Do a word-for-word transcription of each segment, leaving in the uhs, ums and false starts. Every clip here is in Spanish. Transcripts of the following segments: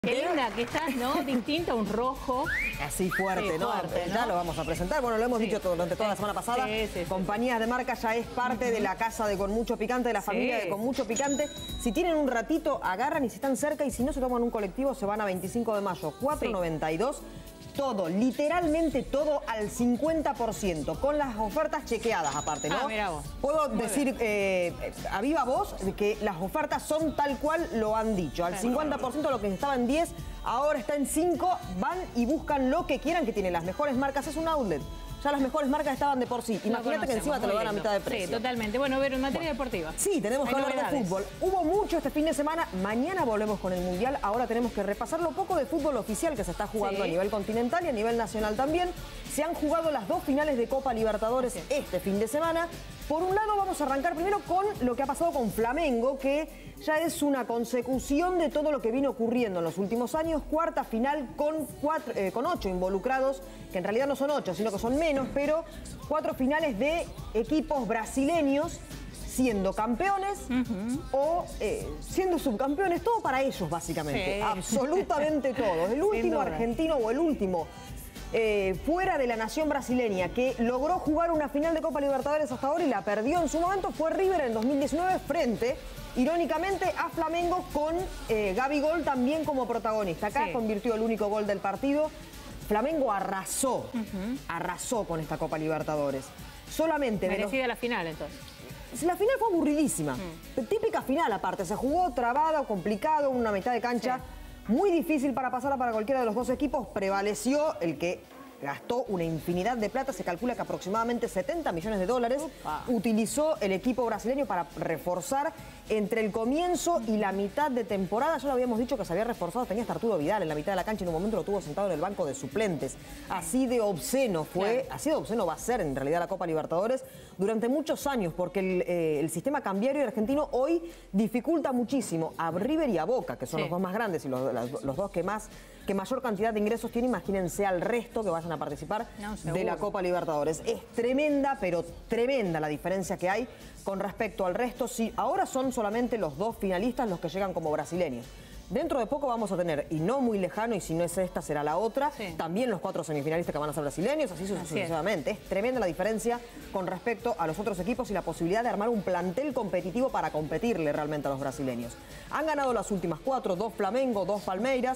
Qué linda que está, ¿no? Distinta, un rojo. Así fuerte, sí, ¿no? fuerte, ¿no? Ya lo vamos a presentar. Bueno, lo hemos sí. dicho todo, durante toda la semana pasada. Sí, sí, sí, Compañías de marca ya es parte uh-huh. de la casa de Con Mucho Picante, de la familia sí. de Con Mucho Picante. Si tienen un ratito, agarran y si están cerca y si no se toman un colectivo, se van a veinticinco de mayo, cuatro noventa y dos. Sí. Todo, literalmente todo al cincuenta por ciento, con las ofertas chequeadas aparte, ¿no? Ah, mirá vos. Puedo Muy decir eh, a viva voz que las ofertas son tal cual lo han dicho. Al cincuenta por ciento lo que estaba en diez, ahora está en cinco. Van y buscan lo que quieran, que tiene las mejores marcas. Es un outlet. Ya las mejores marcas estaban de por sí. Imagínate que encima te lo dan a mitad de precio. Sí, totalmente. Bueno, ver en materia bueno, deportiva. Sí, tenemos que hablar de fútbol. Hubo mucho este fin de semana. Mañana volvemos con el Mundial. Ahora tenemos que repasar lo poco de fútbol oficial que se está jugando sí. a nivel continental y a nivel nacional también. Se han jugado las dos finales de Copa Libertadores sí. este fin de semana. Por un lado vamos a arrancar primero con lo que ha pasado con Flamengo, que ya es una consecución de todo lo que vino ocurriendo en los últimos años. Cuarta final con, cuatro, eh, con ocho involucrados, que en realidad no son ocho, sino que son menos, pero cuatro finales de equipos brasileños siendo campeones uh-huh. o eh, siendo subcampeones, todo para ellos básicamente, sí. absolutamente todo. El último argentino o el último Eh, fuera de la nación brasileña que logró jugar una final de Copa Libertadores hasta ahora y la perdió en su momento fue River en dos mil diecinueve frente, irónicamente, a Flamengo con eh, Gabigol también como protagonista. Acá sí. convirtió el único gol del partido. Flamengo arrasó, uh-huh. arrasó con esta Copa Libertadores. Solamente merecida la final entonces. La final fue aburridísima. Mm. Típica final aparte, se jugó trabada, complicado, una mitad de cancha. Sí. Muy difícil para pasarla para cualquiera de los dos equipos. Prevaleció el que gastó una infinidad de plata. Se calcula que aproximadamente setenta millones de dólares Upa. utilizó el equipo brasileño para reforzar entre el comienzo y la mitad de temporada. Ya lo habíamos dicho que se había reforzado. Tenía hasta Arturo Vidal en la mitad de la cancha y en un momento lo tuvo sentado en el banco de suplentes. Así de obsceno fue, claro. así de obsceno va a ser en realidad la Copa Libertadores durante muchos años, porque el, eh, el sistema cambiario argentino hoy dificulta muchísimo a River y a Boca, que son sí. los dos más grandes y los, los, los dos que más que mayor cantidad de ingresos tienen. Imagínense al resto que vayan a participar no, de la Copa Libertadores. Es tremenda, pero tremenda la diferencia que hay con respecto al resto. Sí, ahora son solamente los dos finalistas los que llegan como brasileños. Dentro de poco vamos a tener, y no muy lejano, y si no es esta será la otra, sí. también los cuatro semifinalistas que van a ser brasileños, así sucesivamente. Es. es tremenda la diferencia con respecto a los otros equipos y la posibilidad de armar un plantel competitivo para competirle realmente a los brasileños. Han ganado las últimas cuatro, dos Flamengo, dos Palmeiras.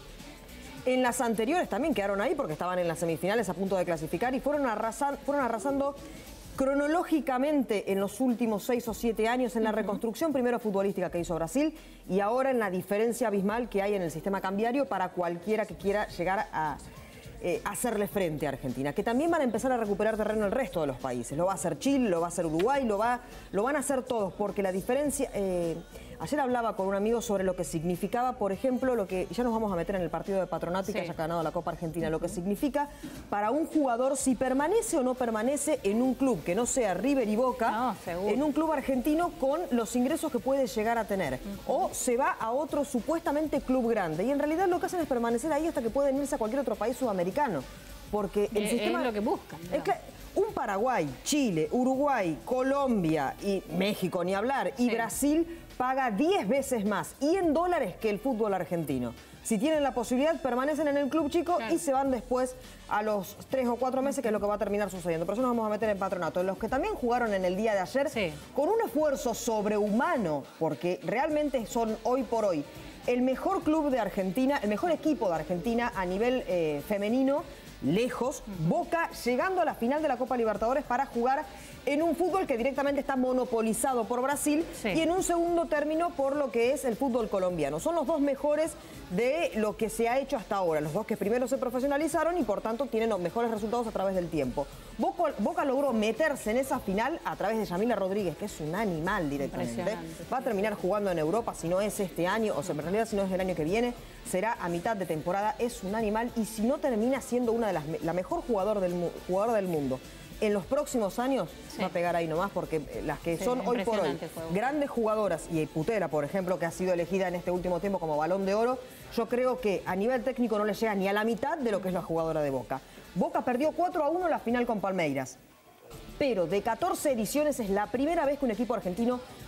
En las anteriores también quedaron ahí porque estaban en las semifinales a punto de clasificar y fueron, arrasan, fueron arrasando cronológicamente en los últimos seis o siete años en la reconstrucción primero futbolística que hizo Brasil y ahora en la diferencia abismal que hay en el sistema cambiario para cualquiera que quiera llegar a eh, hacerle frente a Argentina, que también van a empezar a recuperar terreno el resto de los países. Lo va a hacer Chile, lo va a hacer Uruguay, lo, va, lo van a hacer todos porque la diferencia... Eh, Ayer hablaba con un amigo sobre lo que significaba, por ejemplo, lo que ya nos vamos a meter en el partido de Patronato y sí. que haya ganado la Copa Argentina, lo que significa para un jugador si permanece o no permanece en un club que no sea River y Boca, no, en un club argentino con los ingresos que puede llegar a tener. Uh-huh. O se va a otro supuestamente club grande. Y en realidad lo que hacen es permanecer ahí hasta que pueden irse a cualquier otro país sudamericano. Porque el es, sistema... Es lo que buscan. ¿No? Es que un Paraguay, Chile, Uruguay, Colombia y México, ni hablar, y sí. Brasil paga diez veces más y en dólares que el fútbol argentino. Si tienen la posibilidad, permanecen en el club chico claro. y se van después a los tres o cuatro meses, que es lo que va a terminar sucediendo. Por eso nos vamos a meter en Patronato. Los que también jugaron en el día de ayer sí. con un esfuerzo sobrehumano, porque realmente son hoy por hoy el mejor club de Argentina, el mejor equipo de Argentina a nivel eh, femenino, lejos, Boca llegando a la final de la Copa Libertadores para jugar en un fútbol que directamente está monopolizado por Brasil sí. y en un segundo término por lo que es el fútbol colombiano. Son los dos mejores de lo que se ha hecho hasta ahora, los dos que primero se profesionalizaron y por tanto tienen los mejores resultados a través del tiempo. Boca, Boca logró meterse en esa final a través de Yamila Rodríguez, que es un animal directamente. Va a terminar jugando en Europa, si no es este año, o sea, en realidad si no es el año que viene, será a mitad de temporada. Es un animal y si no termina siendo una de las la mejor jugador del, jugador del mundo en los próximos años, sí. va a pegar ahí nomás, porque las que sí, son hoy por hoy grandes jugadoras, y Putera, por ejemplo, que ha sido elegida en este último tiempo como Balón de Oro, yo creo que a nivel técnico no le llega ni a la mitad de lo que es la jugadora de Boca. Boca perdió cuatro a uno la final con Palmeiras. pero de catorce ediciones es la primera vez que un equipo argentino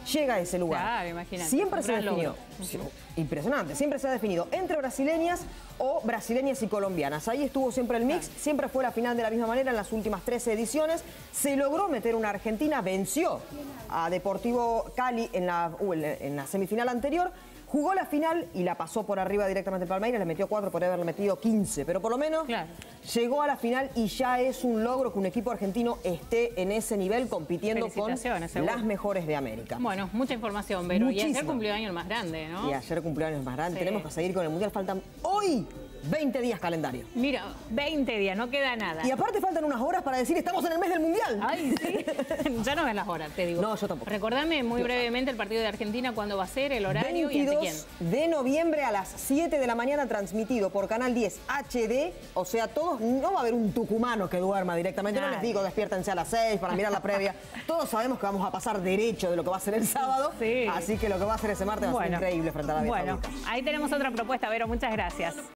llega a ese lugar. Claro, imagínate. Siempre Un se gran definió. logro. Sí, impresionante. Siempre se ha definido entre brasileñas o brasileñas y colombianas. Ahí estuvo siempre el mix. Claro. Siempre fue la final de la misma manera en las últimas trece ediciones. Se logró meter una Argentina, venció a Deportivo Cali en la, uh, en la semifinal anterior. Jugó la final y la pasó por arriba directamente Palmeiras, le metió cuatro por haberle metido quince, pero por lo menos Claro. llegó a la final y ya es un logro que un equipo argentino esté en ese nivel compitiendo con Felicitaciones, seguro. las mejores de América. Bueno, mucha información, Vero. Y ayer Muchísima. cumplió año el más grande, ¿no? Y ayer cumpleaños más grande, Sí. tenemos que seguir con el Mundial, faltan hoy veinte días calendario. Mira, veinte días, no queda nada. Y aparte faltan unas horas para decir estamos en el mes del Mundial. Ay, sí. Ya no ves las horas, te digo. No, yo tampoco. Recordame muy brevemente el partido de Argentina, cuándo va a ser, el horario y ante quién. veintidós de noviembre a las siete de la mañana, transmitido por Canal diez H D. O sea, todos, no va a haber un tucumano que duerma directamente. No les Nadie. digo, despiértense a las seis para mirar la previa. Todos sabemos que vamos a pasar derecho de lo que va a ser el sábado. Sí. Así que lo que va a ser ese martes va a ser increíble frente a la Arabia Bueno, Saudita. ahí tenemos otra propuesta, Vero, muchas gracias.